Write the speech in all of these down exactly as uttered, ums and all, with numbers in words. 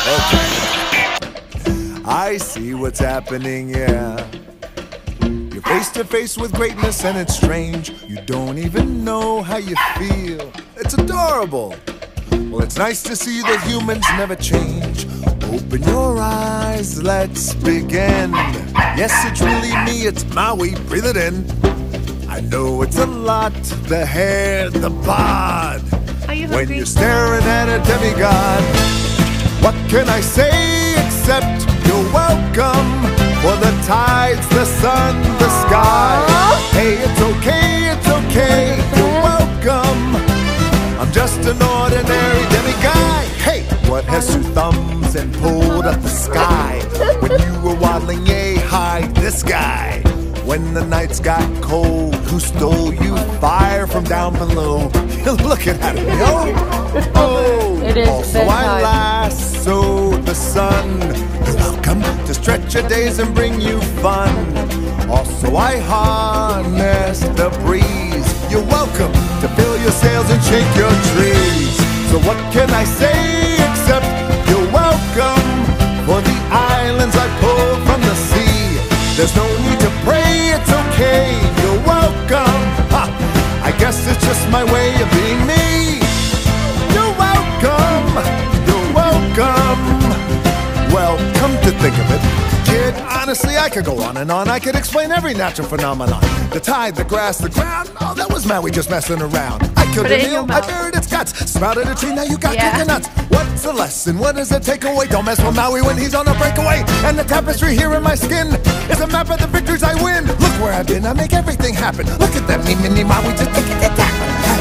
Okay. I see what's happening, yeah. You're face to face with greatness and it's strange. You don't even know how you feel. It's adorable. Well, it's nice to see that humans never change. Open your eyes, let's begin. Yes, it's really me, it's Maui, breathe it in. I know it's a lot, the hair, the bod. Are you when hungry? you're staring at a demigod, what can I say except you're welcome for the tides, the sun, the sky. Hey, it's okay, it's okay, you're welcome. I'm just an ordinary demiguy. Hey, what has two thumbs and pulled up the sky? When you were waddling, yay, hide this guy. When the nights got cold, who stole you fire from down below? You're looking at me, yo. Oh, It is also I bedtime. lasso the sun. You're welcome to stretch your days and bring you fun. Also I harness the breeze. You're welcome to fill your sails and shake your trees. So what can I say except you're welcome for the islands I pulled from the sea. There's no need to pray, it's okay, you're welcome. Ha! I guess it's just my way of being me. You're welcome, you're welcome. Well, come to think of it, kid, honestly, I could go on and on. I could explain every natural phenomenon. The tide, the grass, the ground. Oh, that was Maui just messing around. I killed Put a it in your meal, I mouth. buried its guts. Sprouted a tree, now you got Yeah. coconuts. What's the lesson? What does it take away? Don't mess with Maui when he's on a breakaway. And the tapestry here in my skin is a map of the victories I win. Look where I've been, I make everything happen. Look at that me, mini Maui, just take it, tap.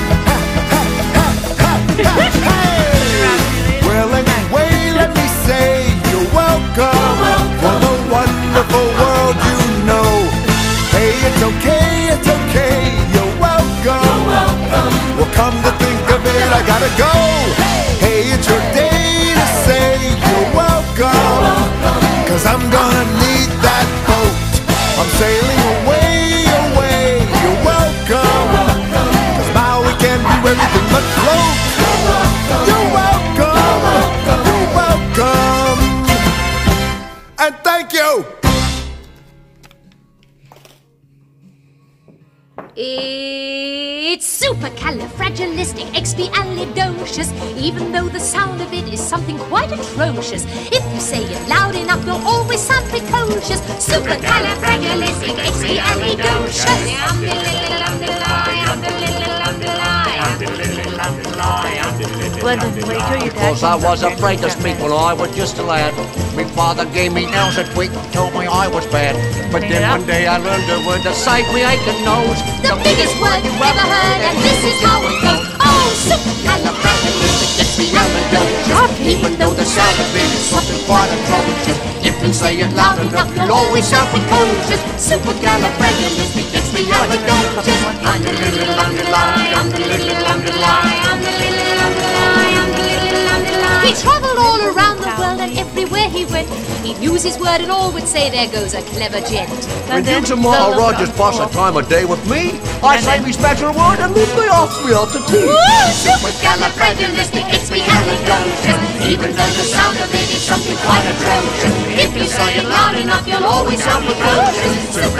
Well, anyway, let me say you're welcome for the wonderful world you know. Hey, it's okay, it's okay, you're welcome. Well, come to think of it, I gotta go. Hey, it's your day to say you're welcome. Cause I'm gonna need that boat. I'm sailing away, away, you're welcome. Cause Maui can do everything but float. You're welcome, you're welcome. And thank you. It's supercalifragilisticexpialidocious, even though the sound of it is something quite atrocious. If you say it loud enough, you'll always sound precocious. Glendon, wait till your dad Because I comes was up here. afraid to speak when I was just a lad. My father gave me nails a tweak, told me I was bad. But Clean it then up. one day I learned a word that saved me aching nose. The biggest word you've ever heard, and this is how it goes. Oh, supercalifragilisticexpialidocious. Even though the sound of it is something quite atrocious. If you say it loud enough, you'll always sound precocious. Supercalifragilisticexpialidocious. Underlittle, underline, underlittle, underline, underlittle, underline, underlittle, underline. He travelled all around the world, and everywhere he went, he'd use his word, and all would say, "There goes a clever gent." When Glendon, you tomorrow the look Rogers on- pass a time of day with me, I say me special word and leave me off me out to tea. Supercalifragilisticexpialidocious. Even though the sound of it is something quite atrocious. If you say it loud enough, you'll always sound precocious.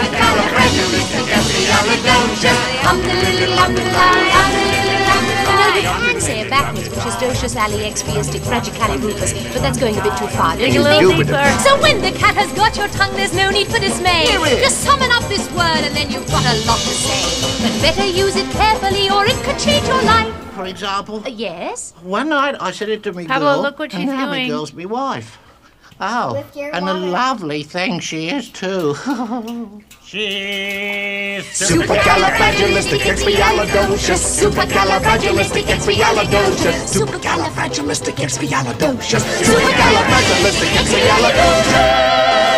Supercalifragilisticexpialidocious. Um the little um the lie, um the little um the lie. You can say it backwards, which is docious ali expiastic fragicalirufus, but that's going a bit too far. Dig a little Stupid. deeper. So when the cat has got your tongue, there's no need for dismay. Just summon up this word and then you've got a lot to say. But better use it carefully or it could change your life. For example, Uh, yes? one night I said it to me Pablo, girl, look what she's and now doing. me girl's me wife. Oh, With your and a wallet. lovely thing she is too. She's Supercalifragilisticexpialidocious. Supercalifragilisticexpialidocious. Supercalifragilisticexpialidocious. Supercalifragilisticexpialidocious. Supercalifragilisticexpialidocious.